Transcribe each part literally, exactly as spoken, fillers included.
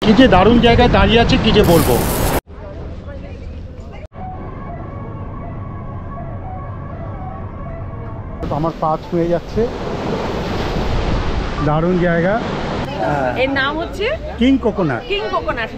কি যে দারুণ জায়গায় দাঁড়িয়ে আছে কি যে বলবো। আমার পা ছুঁয়ে যাচ্ছে, দারুণ জায়গা। এর নাম হচ্ছে কিং কোকোনাট। King coconut.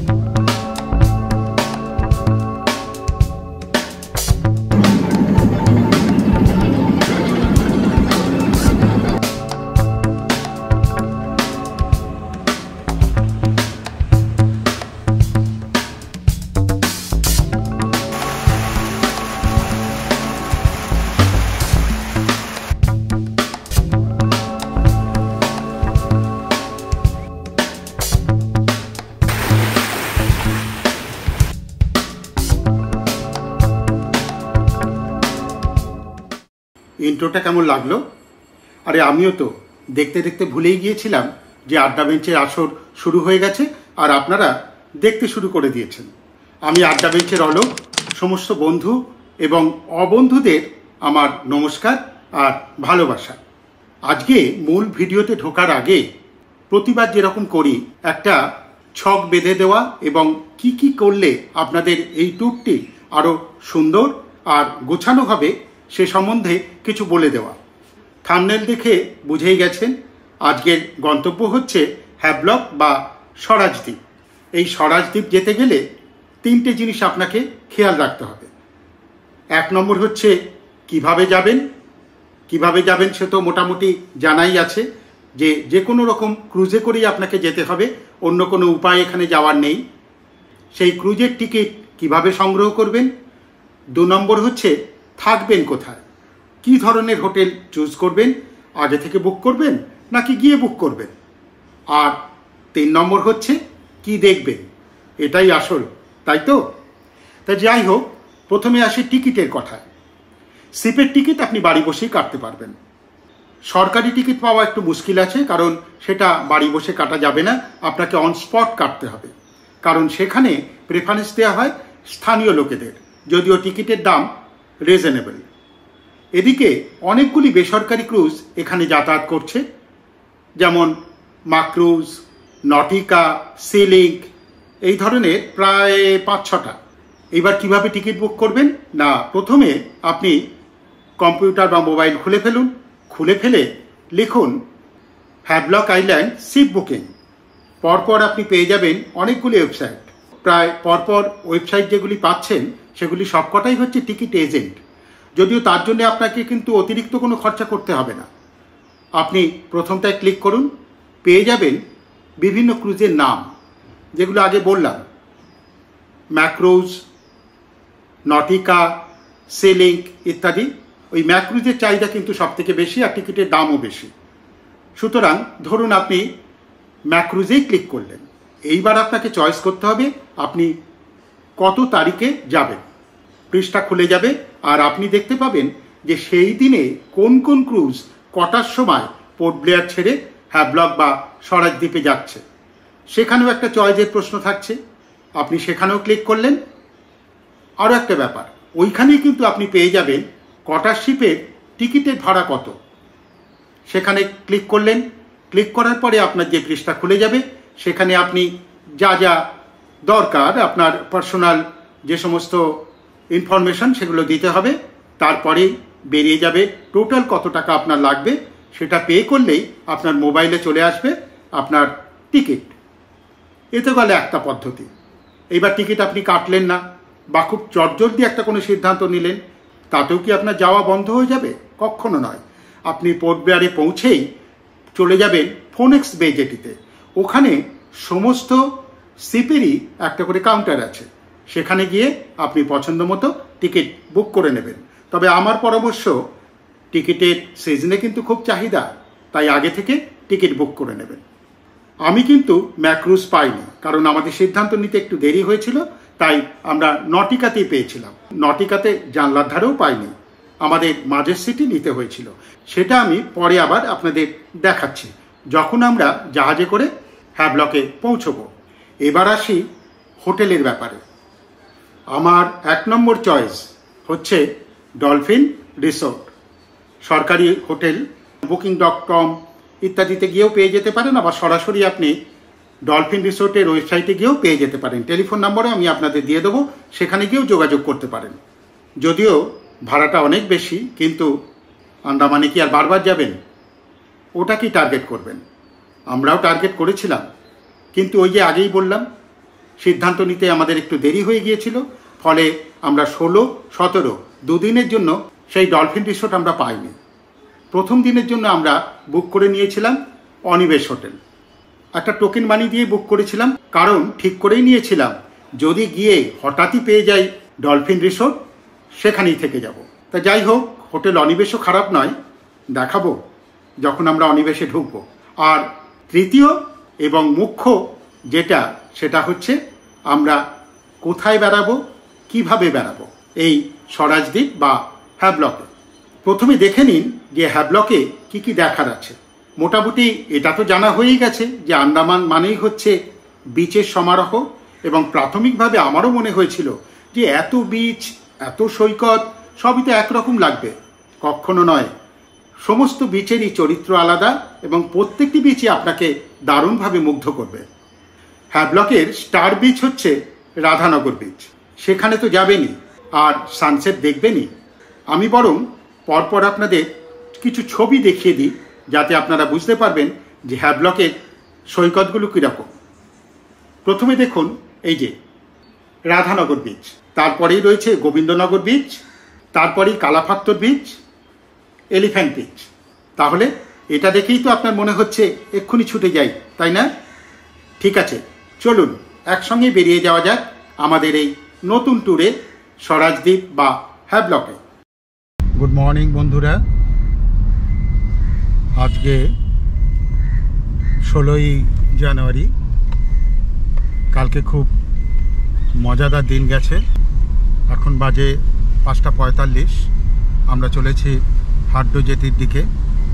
ইন্ট্রোটা কেমন লাগলো? আরে আমিও তো দেখতে দেখতে ভুলেই গিয়েছিলাম যে আড্ডা বেঞ্চের আসর শুরু হয়ে গেছে আর আপনারা দেখতে শুরু করে দিয়েছেন। আমি আড্ডা বেঞ্চের অলোক, সমস্ত বন্ধু এবং অবন্ধুদের আমার নমস্কার আর ভালোবাসা। আজকে মূল ভিডিওতে ঢোকার আগে প্রতিবার যেরকম করি একটা ছক বেঁধে দেওয়া এবং কি কি করলে আপনাদের এই ট্যুরটি আরও সুন্দর আর গোছানো হবে সে সম্বন্ধে কিছু বলে দেওয়া। থাম্বনেল দেখে বুঝেই গেছেন আজকের গন্তব্য হচ্ছে হ্যাভলক বা স্বরাজদ্বীপ। এই স্বরাজদ্বীপ যেতে গেলে তিনটে জিনিস আপনাকে খেয়াল রাখতে হবে। এক নম্বর হচ্ছে কিভাবে যাবেন। কিভাবে যাবেন সে তো মোটামুটি জানাই আছে যে যে কোনো রকম ক্রুজে করেই আপনাকে যেতে হবে, অন্য কোনো উপায় এখানে যাওয়ার নেই। সেই ক্রুজের টিকিট কিভাবে সংগ্রহ করবেন। দু নম্বর হচ্ছে থাকবেন কোথায়, কি ধরনের হোটেল চুজ করবেন, আগে থেকে বুক করবেন নাকি গিয়ে বুক করবেন। আর তিন নম্বর হচ্ছে কি দেখবেন, এটাই আসল, তাই তো? তা যাই হোক, প্রথমে আসি টিকিটের কথায়। সিপের টিকিট আপনি বাড়ি বসেই কাটতে পারবেন। সরকারি টিকিট পাওয়া একটু মুশকিল আছে, কারণ সেটা বাড়ি বসে কাটা যাবে না, আপনাকে অন স্পট কাটতে হবে, কারণ সেখানে প্রেফারেন্স দেওয়া হয় স্থানীয় লোকেদের, যদিও টিকিটের দাম রিজনেবল। এদিকে অনেকগুলি বেসরকারি ক্রুজ এখানে যাতায়াত করছে, যেমন মাক্রুজ, নটিকা, সিলিঙ্ক, এই ধরনের প্রায় পাঁচ ছটা। এবার কিভাবে টিকিট বুক করবেন না, প্রথমে আপনি কম্পিউটার বা মোবাইল খুলে ফেলুন, খুলে ফেলে লিখুন হ্যাভলক আইল্যান্ড শিপ বুকিং। পরপর আপনি পেয়ে যাবেন অনেকগুলি ওয়েবসাইট। প্রায় পরপর ওয়েবসাইট যেগুলি পাচ্ছেন সেগুলি সবকটাই হচ্ছে টিকিট এজেন্ট, যদিও তার জন্য আপনাকে কিন্তু অতিরিক্ত কোনো খরচা করতে হবে না। আপনি প্রথমটায় ক্লিক করুন, পেয়ে যাবেন বিভিন্ন ক্রুজের নাম, যেগুলো আগে বললাম, ম্যাক্রুজ, নটিকা, সিলিঙ্ক ইত্যাদি। ওই ম্যাক্রুজের চাহিদা কিন্তু সব থেকে বেশি আর টিকিটের দামও বেশি। সুতরাং ধরুন আপনি ম্যাক্রুজেই ক্লিক করলেন, এইবার আপনাকে চয়েস করতে হবে আপনি কত তারিখে যাবেন। পৃষ্ঠা খুলে যাবে আর আপনি দেখতে পাবেন যে সেই দিনে কোন কোন ক্রুজ কটার সময় পোর্ট ব্লেয়ার ছেড়ে হ্যাভলক বা স্বরাজদ্বীপে যাচ্ছে। সেখানেও একটা চয়েসের প্রশ্ন থাকছে, আপনি সেখানেও ক্লিক করলেন। আরও একটা ব্যাপার, ওইখানেই কিন্তু আপনি পেয়ে যাবেন কটার শিপের টিকিটের ভাড়া কত। সেখানে ক্লিক করলেন, ক্লিক করার পরে আপনার যে পৃষ্ঠা খুলে যাবে সেখানে আপনি যা যা দরকার আপনার পার্সোনাল যে সমস্ত ইনফরমেশন সেগুলো দিতে হবে। তারপরে বেরিয়ে যাবে টোটাল কত টাকা আপনার লাগবে, সেটা পে করলেই আপনার মোবাইলে চলে আসবে আপনার টিকিট। এতে গেলে একটা পদ্ধতি। এইবার টিকিট আপনি কাটলেন না বা খুব চটজলদি একটা কোনো সিদ্ধান্ত নিলেন, তাতেও কি আপনার যাওয়া বন্ধ হয়ে যাবে? কখনো নয়। আপনি পোর্ট ব্লেয়ারে পৌঁছেই চলে যাবেন ফোনেক্স বে জেটিতে। ওখানে সমস্ত শিপেরই একটা করে কাউন্টার আছে, সেখানে গিয়ে আপনি পছন্দ মতো টিকিট বুক করে নেবেন। তবে আমার পরামর্শ, টিকিটের সিজনে কিন্তু খুব চাহিদা, তাই আগে থেকে টিকিট বুক করে নেবেন। আমি কিন্তু ম্যাক্রুজ পাইনি, কারণ আমাদের সিদ্ধান্ত নিতে একটু দেরি হয়েছিল, তাই আমরা নটিকাতেই পেয়েছিলাম। নটিকাতে জানলার ধারেও পাইনি, আমাদের মাঝের সিটই নিতে হয়েছিল। সেটা আমি পরে আবার আপনাদের দেখাচ্ছি যখন আমরা জাহাজে করে হ্যাভলকে পৌঁছবো। এবার আসি হোটেলের ব্যাপারে। আমার এক নম্বর চয়েস হচ্ছে ডলফিন রিসোর্ট। সরকারি হোটেল বুকিং ডট কম ইত্যাদিতে গিয়েও পেয়ে যেতে পারেন, আবার সরাসরি আপনি ডলফিন রিসোর্টের ওয়েবসাইটে গিয়েও পেয়ে যেতে পারেন। টেলিফোন নম্বরও আমি আপনাদের দিয়ে দেবো, সেখানে গিয়েও যোগাযোগ করতে পারেন। যদিও ভাড়াটা অনেক বেশি, কিন্তু আন্দামানে কি আর বারবার যাবেন? ওটা কি টার্গেট করবেন? আমরাও টার্গেট করেছিলাম, কিন্তু ওই যে আগেই বললাম, সিদ্ধান্ত নিতে আমাদের একটু দেরি হয়ে গিয়েছিল। ফলে আমরা ষোলো সতেরো দুদিনের জন্য সেই ডলফিন রিসোর্ট আমরা পাইনি। প্রথম দিনের জন্য আমরা বুক করে নিয়েছিলাম অনিবেশ হোটেল। একটা টোকেন মানি দিয়ে বুক করেছিলাম, কারণ ঠিক করেই নিয়েছিলাম যদি গিয়ে হঠাৎই পেয়ে যাই ডলফিন রিসোর্ট, সেখানেই থেকে যাব। তা যাই হোক, হোটেল অনিবেশও খারাপ নয়, দেখাবো যখন আমরা অনিবেশে ঢুকবো। আর তৃতীয় এবং মুখ্য যেটা, সেটা হচ্ছে আমরা কোথায় বেড়াবো, কিভাবে বেড়াবো এই স্বরাজদ্বীপ বা হ্যাভলকে। প্রথমে দেখে নিন যে হ্যাভলকে কি কি দেখার আছে। মোটামুটি এটা তো জানা হয়েই গেছে যে আন্দামান মানেই হচ্ছে বিচের সমারোহ, এবং প্রাথমিকভাবে আমারও মনে হয়েছিল যে এত বিচ, এত সৈকত, সবই তো একরকম লাগবে। কখনো নয়, সমস্ত বিচেরই চরিত্র আলাদা এবং প্রত্যেকটি বিচই আপনাকে দারুণভাবে মুগ্ধ করবে। হ্যাভলকের স্টার বিচ হচ্ছে রাধানগর বিচ, সেখানে তো যাবেনই আর সানসেট দেখবেনই। আমি বরং পরপর আপনাদের কিছু ছবি দেখিয়ে দিই, যাতে আপনারা বুঝতে পারবেন যে হ্যাভলকের সৈকতগুলো কীরকম। প্রথমে দেখুন এই যে রাধানগর বিচ, তারপরেই রয়েছে গোবিন্দনগর বিচ, তারপরেই কালাপাত্তর বিচ, এলিফ্যান্ট বিচ। তাহলে এটা দেখেই তো আপনার মনে হচ্ছে এক্ষুনি ছুটে যাই, তাই না? ঠিক আছে, চলুন একসঙ্গে বেরিয়ে যাওয়া যাক আমাদের এই নতুন ট্যুরে স্বরাজদ্বীপ বা হ্যাভলকে। গুড মর্নিং বন্ধুরা, আজকে ষোলোই জানুয়ারি। কালকে খুব মজাদার দিন গেছে। এখন বাজে পাঁচটা পঁয়তাল্লিশ। আমরা চলেছি হাড্ডো জেটির দিকে।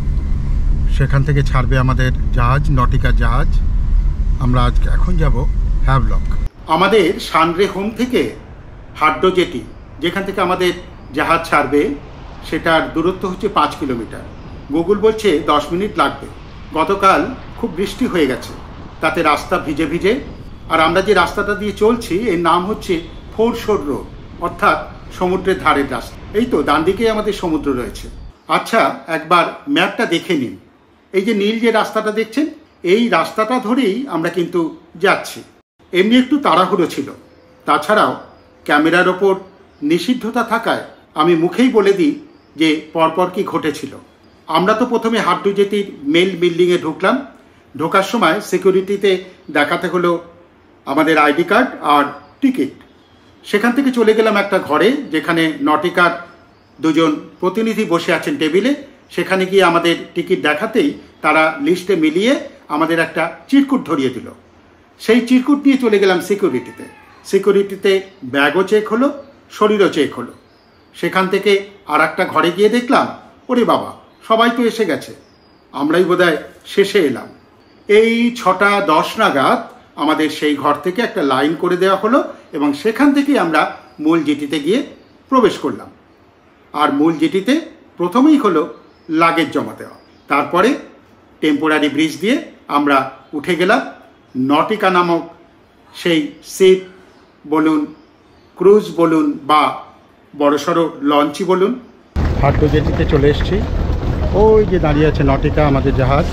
সেখান থেকে ছাড়বে আমাদের জাহাজ, নটিকা জাহাজ। আমরা আজকে এখন যাব হ্যাভলক। আমাদের সানরে হোম থেকে হাড্ডো জেটি, যেখান থেকে আমাদের জাহাজ ছাড়বে, সেটার দূরত্ব হচ্ছে পাঁচ কিলোমিটার। গুগল বলছে দশ মিনিট লাগবে। গতকাল খুব বৃষ্টি হয়ে গেছে, তাতে রাস্তা ভিজে ভিজে। আর আমরা যে রাস্তাটা দিয়ে চলছি এর নাম হচ্ছে ফোর শোর রোড, অর্থাৎ সমুদ্রের ধারের রাস্তা। এই তো ডান দিকেই আমাদের সমুদ্র রয়েছে। আচ্ছা, একবার ম্যাপটা দেখে নিন। এই যে নীল যে রাস্তাটা দেখছেন, এই রাস্তাটা ধরেই আমরা কিন্তু যাচ্ছি। এমনি একটু তাড়াহুড়ো ছিল, তাছাড়াও ক্যামেরার ওপর নিষিদ্ধতা থাকায় আমি মুখেই বলে দিই যে পরপর কি ঘটেছিল। আমরা তো প্রথমে হাড্ডো জেটির মেল বিল্ডিংয়ে ঢুকলাম। ঢোকার সময় সিকিউরিটিতে দেখাতে হলো আমাদের আইডি কার্ড আর টিকিট। সেখান থেকে চলে গেলাম একটা ঘরে, যেখানে নটিকার দুজন প্রতিনিধি বসে আছেন টেবিলে। সেখানে গিয়ে আমাদের টিকিট দেখাতেই তারা লিস্টে মিলিয়ে আমাদের একটা চিরকুট ধরিয়ে দিল। সেই চিরকুট নিয়ে চলে গেলাম সিকিউরিটিতে। সিকিউরিটিতে ব্যাগও চেক হলো, শরীরও চেক হলো। সেখান থেকে আর একটা ঘরে গিয়ে দেখলাম, ওরে বাবা, সবাই তো এসে গেছে, আমরাই বোধহয় শেষে এলাম। এই ছটা দশ নাগাদ আমাদের সেই ঘর থেকে একটা লাইন করে দেওয়া হলো, এবং সেখান থেকেই আমরা মূল জেটিতে গিয়ে প্রবেশ করলাম। আর মূল জেটিতে প্রথমেই হলো লাগেজ জমা দেওয়া। তারপরে টেম্পোরারি ব্রিজ দিয়ে আমরা উঠে গেলাম নটিকা নামক সেই শিপ বলুন, ক্রুজ বলুন, বা বড়সড় লঞ্চই বলুন। হাড্ডো জেটিতে চলে এসেছি। ওই যে দাঁড়িয়ে আছে নটিকা, আমাদের জাহাজ।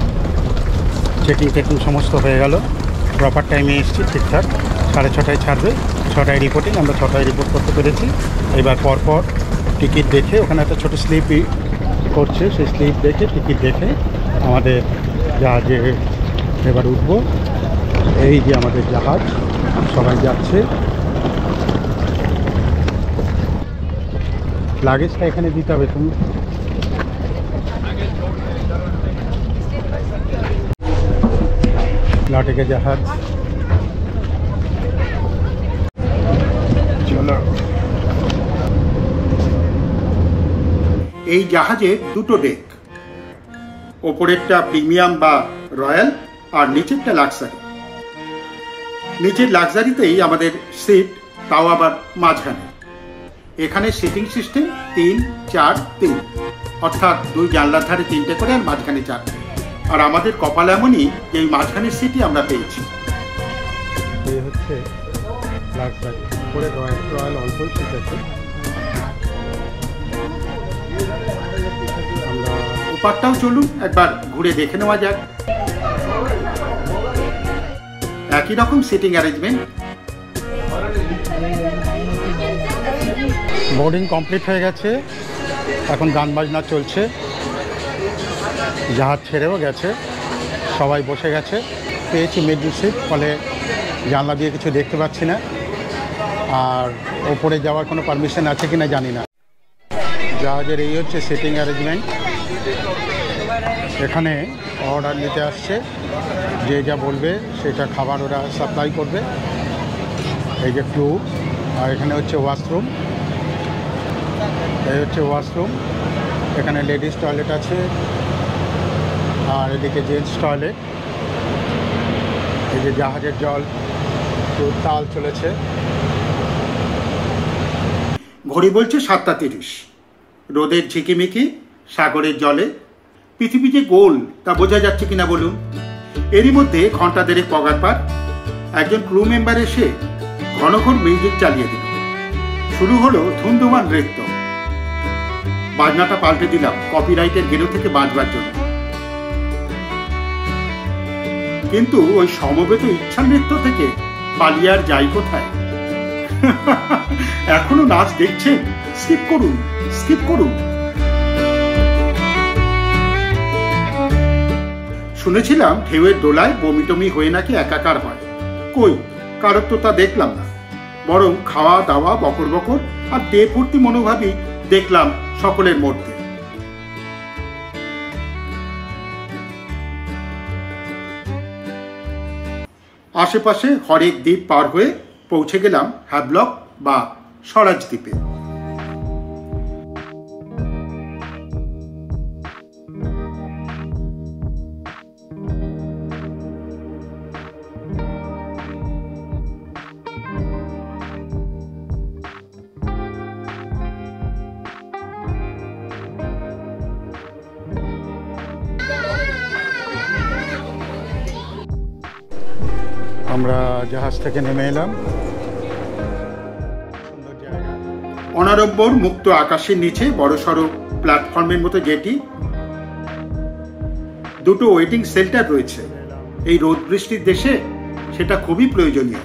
চেকিং টেকিং সমস্ত হয়ে গেল, প্রপার টাইমে এসেছি ঠিকঠাক। সাড়ে ছটায় ছাড়বে, ছটায় রিপোর্টিং। আমরা ছটায় রিপোর্ট করতে পেরেছি। এবার পরপর টিকিট দেখে, ওখানে একটা ছোটো স্লিপ করছে, সেই স্লিপ দেখে টিকিট দেখে আমাদের জাহাজে এবার উঠব। এই যে আমাদের জাহাজ, সবাই যাচ্ছে। লাগেজটা এখানে দিতে হবে তুমি। নটিকা জাহাজ, চলো। এই জাহাজে দুটো ডেক, ওপরেরটা প্রিমিয়াম বা রয়্যাল, আর নিচেরটা লাক্সারি। নিচের লাক্সারিতেই আমাদের সিট, তাও আবার মাঝখানে। এখানে সিটিং সিস্টেম তিন চার তিন, অর্থাৎ দুই জানলার ধারে তিনটে করে আর মাঝখানে চারটে। আর আমাদের কপাল এমনই যে এই মাঝখানের সিটই আমরা পেয়েছি। এই হচ্ছে লাক্সারি, উপরে রয়্যাল রয়্যাল অল্প সিট আছে। আমরা ওপারটাও চলুন, একবার ঘুরে দেখে নেওয়া যাক। একই রকম সিটিং অ্যারেঞ্জমেন্ট। বোর্ডিং কমপ্লিট হয়ে গেছে, এখন গান বাজনা চলছে। জাহাজ ছেড়েও গেছে, সবাই বসে গেছে। পেয়েছি মিডল সিট, ফলে জানলা দিয়ে কিছু দেখতে পাচ্ছি না। আর ওপরে যাওয়ার কোনো পারমিশন আছে কিনা জানি না। জাহাজের এই হচ্ছে সিটিং অ্যারেঞ্জমেন্ট। এখানে অর্ডার নিতে আসছে, যে যা বলবে সেটা খাবার ওরা সাপ্লাই করবে। এই যে ক্লু, আর এখানে হচ্ছে ওয়াশরুম। এই হচ্ছে ওয়াশরুম, এখানে লেডিস টয়লেট আছে, আর এদিকে জেন্টস টয়লেট। এই যে জাহাজের জল তো তাল চলেছে। ঘড়ি বলছে সাতটা তিরিশ। রোদের ঝিকিমিকি, সাগরের জলে। পৃথিবী যে গোল তা বোঝা যাচ্ছে কিনা বলুন। এরই মধ্যে ঘন্টা দেড়েক পগার পার। একজন ক্রু মেম্বার এসে ঘন ঘন মিউজিক চালিয়ে দিল। শুরু হলো ধুমধুমান নৃত্য। বাজনাটা পাল্টে দিলাম কপিরাইটের গেরো থেকে বাঁচবার জন্য। কিন্তু ওই সমবেত ইচ্ছা নৃত্য থেকে পালিয়ে আর যাই কোথায়? এখনো নাচ দেখছেন? স্কিপ করুন, স্কিপ করুন। শুনেছিলাম ঢেউয়ের দোলায় বমি টমি হয়ে নাকি একাকার হয়। কই, কারোর তো তা দেখলাম না। বরং খাওয়া দাওয়া, বকর বকর আর দে ফুর্তি মনোভাবই দেখলাম সকলের মধ্যে। আশেপাশে হরেক দ্বীপ পার হয়ে পৌঁছে গেলাম হ্যাভলক বা স্বরাজ দ্বীপে। আমরা জাহাজ থেকে নেমে এলাম। অনারব্বর মুক্ত আকাশের নিচে বড়সড় প্ল্যাটফর্মের মতো যেটি, দুটো ওয়েটিং শেল্টার রয়েছে। এই রোদ বৃষ্টির দেশে সেটা খুবই প্রয়োজনীয়।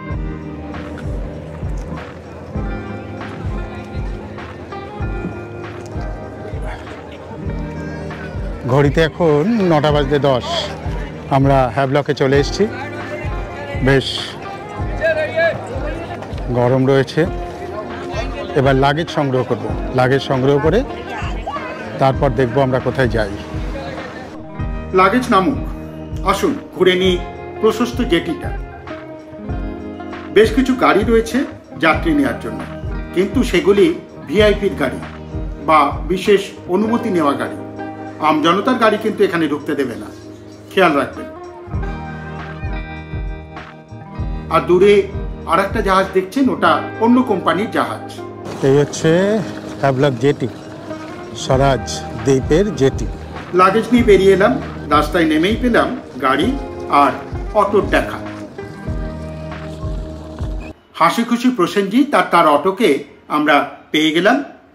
ঘড়িতে এখন নটা বাজতে দশ। আমরা হ্যাভলকে চলে এসেছি। বেশ গরম রয়েছে। এবার লাগেজ সংগ্রহ করব। লাগেজ সংগ্রহ করে তারপর দেখব আমরা কোথায় যাই। লাগেজ নামুক, আসুন ঘুরে নিই প্রশস্ত জেটিটা। বেশ কিছু গাড়ি রয়েছে যাত্রী নেওয়ার জন্য, কিন্তু সেগুলি ভিআইপির গাড়ি বা বিশেষ অনুমতি নেওয়া গাড়ি। আমজনতার গাড়ি কিন্তু এখানে ঢুকতে দেবে না, খেয়াল রাখবেন। আর দূরে আর একটা জাহাজ দেখছেন, ওটা অন্য কোম্পানির জাহাজ। এই হচ্ছে হ্যাভলক জেটি, স্বরাজ দ্বীপের জেটি। লাগেজ নিয়ে বেরিয়ে এলাম। রাস্তায় নেমেই পেলাম গাড়ি আর অটোর দেখা। হাসি খুশি প্রসেনজিৎ আর তার অটোকে আমরা পেয়ে গেলাম।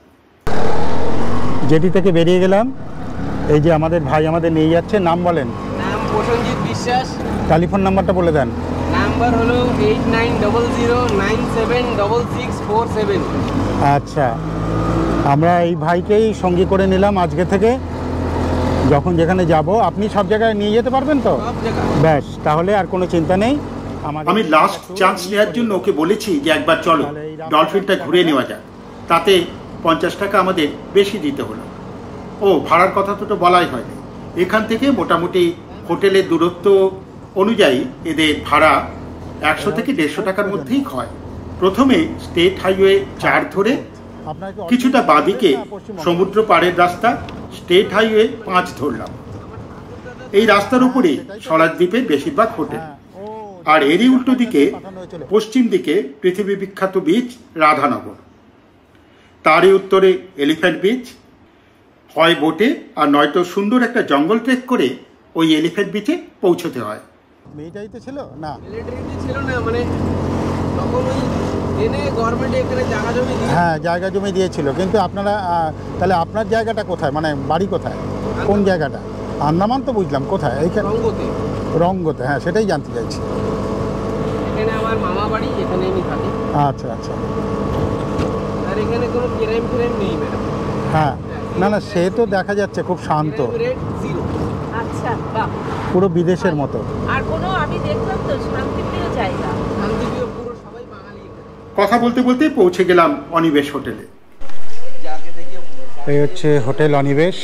জেটি থেকে বেরিয়ে গেলাম। এই যে আমাদের ভাই আমাদের নিয়ে যাচ্ছে। নাম বলেন? নাম প্রসেনজিৎ বিশ্বাস। টেলিফোন নাম্বারটা বলে দেন। নাম্বার হলো eight nine double zero nine seven double six four seven. আচ্ছা, আমরা এই ভাইকেই সঙ্গী করে নিলাম আজকে থেকে। যখন যেখানে যাব আপনি সব জায়গায় নিয়ে যেতে পারবেন তো? ব্যাস, তাহলে আর কোনো চিন্তা নেই। আমি লাস্ট চান্স নেওয়ার জন্য ওকে বলেছি যে একবার চলো ডলফিনটা ঘুরে নেওয়া যাক। তাতে পঞ্চাশ টাকা আমাদের বেশি দিতে হলো। ও ভাড়ার কথা তো বলাই হয়নি। এখান থেকে মোটামুটি হোটেলের দূরত্ব অনুযায়ী এদের ভাড়া একশো থেকে দেড়শো টাকার মধ্যেই হয়। প্রথমে স্টেট হাইওয়ে চার ধরে কিছুটা বাঁদিকে সমুদ্র পাড়ের রাস্তা, স্টেট হাইওয়ে পাঁচ ধরলাম। এই রাস্তার উপরে স্বরাজ দ্বীপের বেশিরভাগ হোটেল। আর এরই উল্টো দিকে পশ্চিম দিকে পৃথিবী বিখ্যাত বিচ রাধানগর। তারই উত্তরে এলিফ্যান্ট বিচ। হয় বোটে আর নয়তো সুন্দর একটা জঙ্গল ট্রেক করে ওই এলিফ্যান্ট বিচে পৌঁছতে হয়। মেয়েটাই তো ছিল না, মিলিটারিতে ছিল না, মানে তখন ওই এনে গভর্নমেন্ট এখানে জায়গা জমি দিয়ে হ্যাঁ জায়গা জমি দিয়েছিল। কিন্তু আপনারা আহ, তাহলে আপনার জায়গাটা কোথায়, মানে বাড়ি কোথায়, কোন জায়গাটা? আন্দামান তো বুঝলাম, কোথায়? এইখানে রঙ্গতে। রঙ্গতে, হ্যাঁ সেটাই জানতে চাইছি। এখানে আমার মামা বাড়ি, এখানে আমি থাকি। আচ্ছা আচ্ছা, আর এখানে কোনো ক্রাইম ফ্রাইম নেই ম্যাডাম। হ্যাঁ না না সে তো দেখা যাচ্ছে খুব শান্ত, রেট জিরো। আচ্ছা, বাহ। পুরো বিদেশের মতো। আর কোনো আমি দেখলাম তো শান্তিপ্রিয় জায়গা। শান্তিপ্রিয়, পুরো সবাই বাঙালি এখানে। কথা বলতে বলতে পৌঁছে গেলাম অনিবেশ হোটেলে। যাকে দেখে এই হচ্ছে হোটেল অনিবেশ।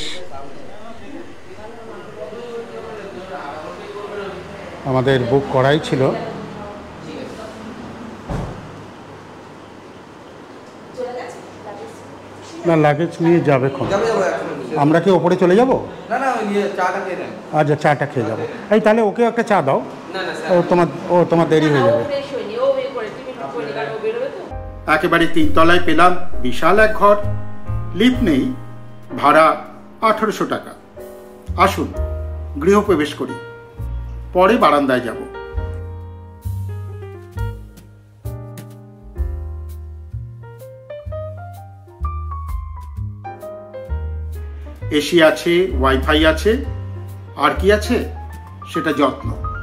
আমাদের বুক করাই ছিল। না লাগেজ নিয়ে যাবে খন, আমরা কি ওপরে চলে যাব? না না ওই চাটা খেয়ে নেন। আচ্ছা চাটা খেয়ে যাবো। এই তাহলে ওকে একটা চা দাও। না না ও তোমার ও তোমার দেরি হয়ে যাবে। ফ্রেশ হয়নি, ও বের করে তুমি একটু করে কারো বেরোবে তো। একেবারে তিনতলায় পেলাম বিশাল এক ঘর, লিফট নেই, ভাড়া আঠারোশো টাকা। আসুন গৃহপ্রবেশ করি, পরে বারান্দায় যাব। এসি আছে, ওয়াইফাই আছে, আর কি আছে সেটা যত্ন।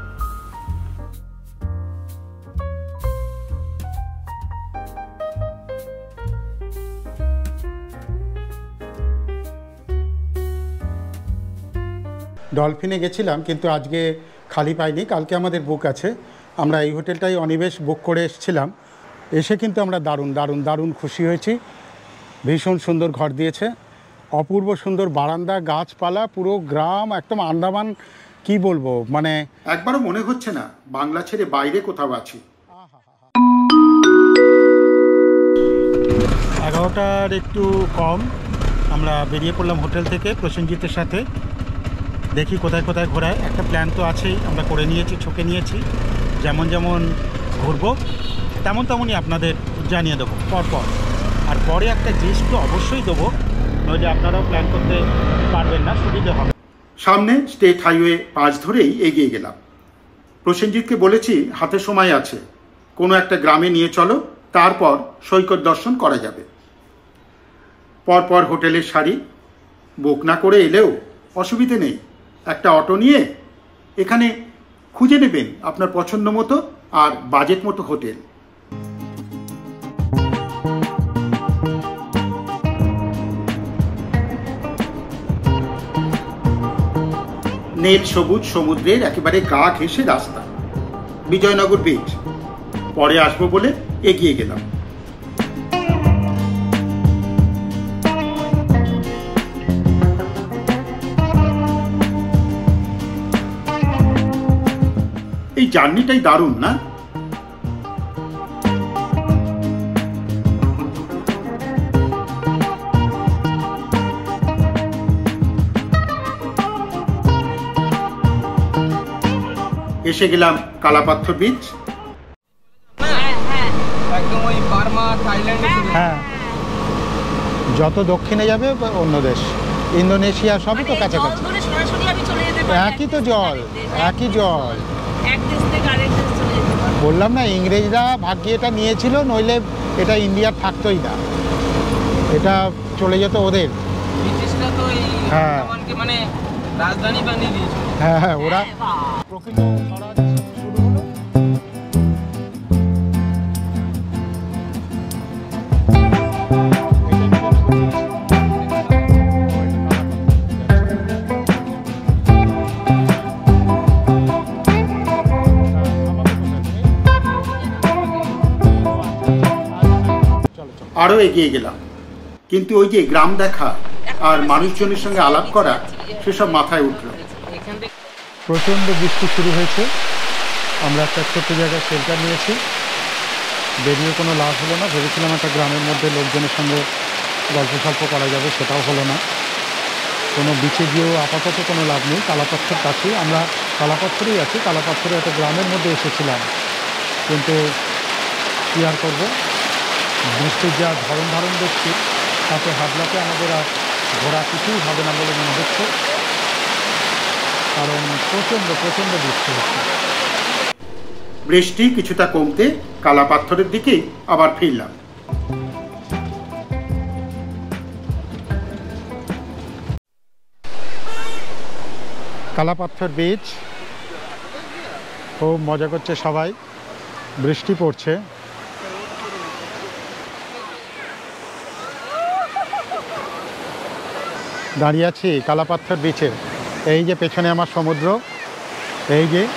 ডলফিনে গেছিলাম কিন্তু আজকে খালি পাইনি, কালকে আমাদের বুক আছে। আমরা এই হোটেলটাই অনিবেশ বুক করে এসেছিলাম। এসে কিন্তু আমরা দারুণ দারুণ দারুণ খুশি হয়েছি। ভীষণ সুন্দর ঘর দিয়েছে, অপূর্ব সুন্দর বারান্দা, গাছপালা, পুরো গ্রাম, একদম আন্দামান। কি বলবো, মানে একবারও মনে হচ্ছে না বাংলা ছেড়ে বাইরে কোথাও আছি। এগারোটার একটু কম আমরা বেরিয়ে পড়লাম হোটেল থেকে প্রসেনজিতের সাথে। দেখি কোথায় কোথায় ঘোরায়, একটা প্ল্যান তো আছেই, আমরা করে নিয়েছি, ছকে নিয়েছি। যেমন যেমন ঘুরবো তেমন তেমনই আপনাদের জানিয়ে দেবো পরপর। আর পরে একটা জিনিস তো অবশ্যই দেবো, নইলে আপনারাও প্ল্যান করতে পারবেন না, সুবিধে হবে। সামনে স্টেট হাইওয়ে পাঁচ ধরেই এগিয়ে গেলাম। প্রসেনজিৎকে বলেছি হাতে সময় আছে, কোনো একটা গ্রামে নিয়ে চলো, তারপর সৈকত দর্শন করা যাবে। পরপর হোটেলের সারি, বুক না করে এলেও অসুবিধে নেই, একটা অটো নিয়ে এখানে খুঁজে নেবেন আপনার পছন্দ মতো আর বাজেট মতো হোটেল। নীল সবুজ সমুদ্রের একেবারে গা ঘেঁষে রাস্তা, বিজয়নগর বিচ। পরে আসবো বলে এগিয়ে গেলাম। এই জার্নিটাই দারুণ না? এসে গেলাম কালাপাথর বিচ। একদম ওই বার্মা, থাইল্যান্ডে। হ্যাঁ, যত দক্ষিণে যাবে অন্য দেশ, ইন্দোনেশিয়া সবই তো কাছাকাছি। একই তো জল, একই জল। বললাম না, ইংরেজরা ভাগ্যে এটা নিয়েছিল, নইলে এটা ইন্ডিয়ার থাকতোই না, এটা চলে যেত ওদের। ব্রিটিশরা তো এই হ্যাঁ। আন্দামানকে মানে রাজধানী বানিয়ে দিয়েছিল। হ্যাঁ হ্যাঁ, ওরা প্রকৃত স্বরাজ শুরু হলো। আরও এগিয়ে গেলাম, কিন্তু ওই যে গ্রাম দেখা আর মানুষজনের সঙ্গে আলাপ করা সেসব মাথায় উঠল। প্রচণ্ড বৃষ্টি শুরু হয়েছে। আমরা একটা ছোট্ট জায়গায় শেল্টার নিয়েছি, বেরিয়ে কোনো লাভ হলো না। ভেবেছিলাম একটা গ্রামের মধ্যে লোকজনের সঙ্গে গল্প সল্প করা যাবে, সেটাও হলো না। কোনো বিচে গিয়েও আপাতত কোনো লাভ নেই। কালাপাথর কাছে, আমরা কালাপাথরেই আছি, কালাপাথরে একটা গ্রামের মধ্যে এসেছিলাম, কিন্তু কী আর করবো, বৃষ্টির যা ধরন ধারণ দেখছি তাতে হাবলাতে আমাদের আর ঘোরা কিছুই হবে না বলে মনে হচ্ছে। কারণ প্রচণ্ড প্রচণ্ড বৃষ্টি হচ্ছে। বৃষ্টি কিছুটা কমতে কালা পাথরের দিকেই আবার ফিরলাম। কালাপাথর বিচ, খুব মজা করছে সবাই, বৃষ্টি পড়ছে। দাঁড়িয়ে আছি কালাপাথর বিচে, এই যে পেছনে আমার সমুদ্র, এই যে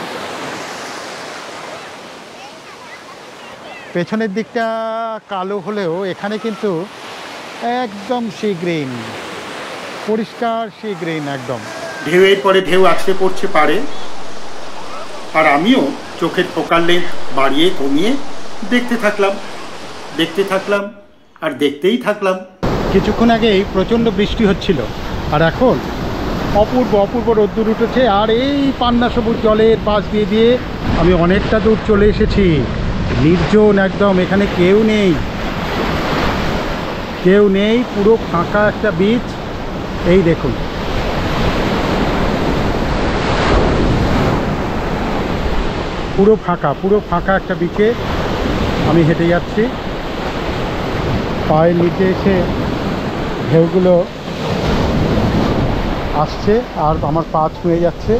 পেছনের দিকটা কালো হলেও এখানে কিন্তু একদম সি গ্রিন, পরিষ্কার সি গ্রিন একদম। ঢেউয়ের পরে ঢেউ আছড়ে পড়ছে পারে, আর আমিও চোখের ফোকাল লেন্থ বাড়িয়ে কমিয়ে দেখতে থাকলাম দেখতে থাকলাম আর দেখতেই থাকলাম। কিছুক্ষণ আগেই প্রচণ্ড বৃষ্টি হচ্ছিল, আর এখন অপূর্ব অপূর্ব রোদ্দুর উঠেছে। আর এই পান্না সবুজ জলের পাশ দিয়ে দিয়ে আমি অনেকটা দূর চলে এসেছি। নির্জন একদম, এখানে কেউ নেই কেউ নেই পুরো ফাঁকা একটা বিচ। এই দেখুন, পুরো ফাঁকা পুরো ফাঁকা একটা বিচে আমি হেঁটে যাচ্ছি। পায়ের নিচে এসে ঢেউগুলো আসছে আর আমার পা ছুঁয়ে যাচ্ছে।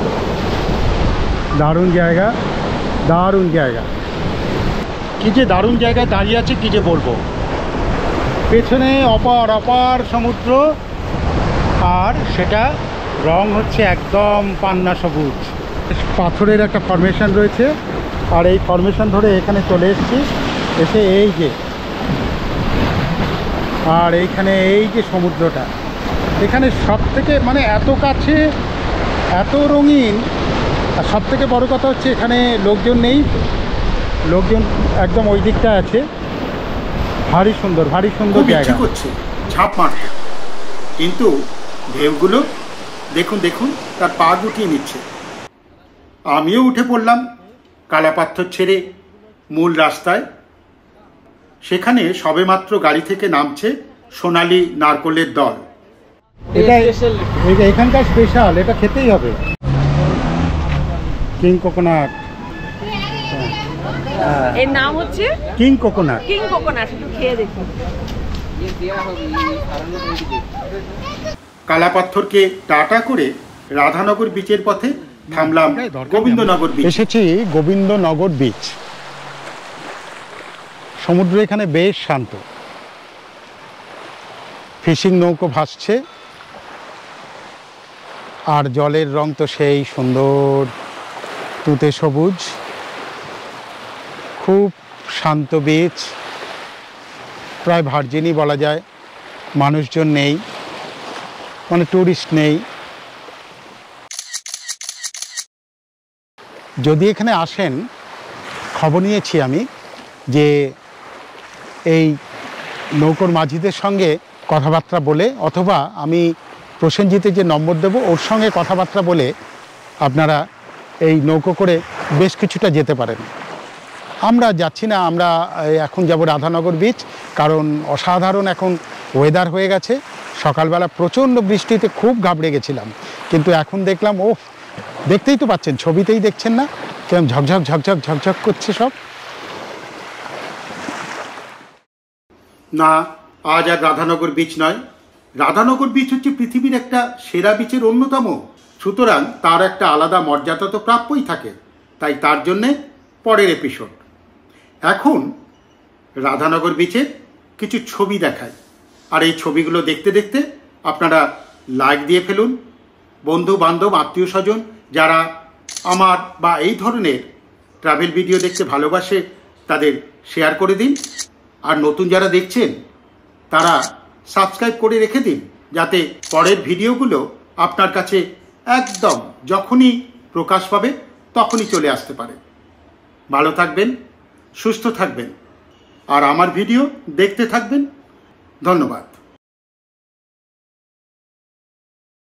দারুণ জায়গা, দারুণ জায়গা, কি যে দারুণ জায়গায় দাঁড়িয়ে আছে কি যে বলবো। পেছনে অপার অপার সমুদ্র, আর সেটা রং হচ্ছে একদম পান্না সবুজ। পাথরের একটা ফরমেশন রয়েছে, আর এই ফরমেশন ধরে এখানে চলে এসেছি। এসে এই যে, আর এইখানে এই যে সমুদ্রটা, এখানে সব থেকে মানে এত কাছে, এত রঙিন। আর সব থেকে বড়ো কথা হচ্ছে এখানে লোকজন নেই, লোকজন একদম ওই দিকটা আছে। ভারী সুন্দর, ভারী সুন্দর জায়গা। করছে ঝাঁপ মারতে, কিন্তু ঢেউগুলো দেখুন দেখুন তার পা গুটিয়ে নিচ্ছে। আমিও উঠে পড়লাম কালাপাথর ছেড়ে মূল রাস্তায়। সেখানে সবেমাত্র গাড়ি থেকে নামছে সোনালী নারকোলের দল। এটা এটা এখানকার স্পেশাল, এটা খেতেই হবে। কিং কোকোনাট, এর নাম হচ্ছে কিং কোকোনাট। কিং কোকোনাট, একটু খেয়ে দেখুন। কালাপাথরকে টাটা করে রাধানগর বিচের পথে থামলাম গোবিন্দনগর বিচ। এসেছি গোবিন্দনগর বিচ। সমুদ্র এখানে বেশ শান্ত, ফিশিং নৌকো ভাসছে, আর জলের রং তো সেই সুন্দর তুতে সবুজ। খুব শান্ত বিচ, প্রায় ভার্জিনই বলা যায়। মানুষজন নেই, মানে টুরিস্ট নেই। যদি এখানে আসেন, খবর নিয়েছি আমি যে এই নৌকোর মাঝিদের সঙ্গে কথাবার্তা বলে, অথবা আমি প্রসেনজিতের যে নম্বর দেবো ওর সঙ্গে কথাবার্তা বলে আপনারা এই নৌকো করে বেশ কিছুটা যেতে পারেন। আমরা যাচ্ছি না, আমরা এখন যাব রাধানগর বিচ, কারণ অসাধারণ এখন ওয়েদার হয়ে গেছে। সকালবেলা প্রচণ্ড বৃষ্টিতে খুব ঘাবড়ে গেছিলাম, কিন্তু এখন দেখলাম ও, দেখতেই তো পাচ্ছেন, ছবিতেই দেখছেন না কেমন ঝকঝক ঝকঝক ঝকঝক করছে সব। না, আজ আর রাধানগর বিচ নয়। রাধানগর বিচ হচ্ছে পৃথিবীর একটা সেরা বিচের অন্যতম, সুতরাং তার একটা আলাদা মর্যাদা তো প্রাপ্যই থাকে। তাই তার জন্যে পরের এপিসোড। এখন রাধানগর বিচের কিছু ছবি দেখায়, আর এই ছবিগুলো দেখতে দেখতে আপনারা লাইক দিয়ে ফেলুন। বন্ধু বান্ধব আত্মীয় স্বজন যারা আমার বা এই ধরনের ট্রাভেল ভিডিও দেখতে ভালোবাসে তাদের শেয়ার করে দিন। আর নতুন যারা দেখছেন তারা সাবস্ক্রাইব করে রেখে দিন, যাতে পরের ভিডিওগুলো আপনার কাছে একদম যখনই প্রকাশ পাবে তখনই চলে আসতে পারে। ভালো থাকবেন, সুস্থ থাকবেন, আর আমার ভিডিও দেখতে থাকবেন। ধন্যবাদ।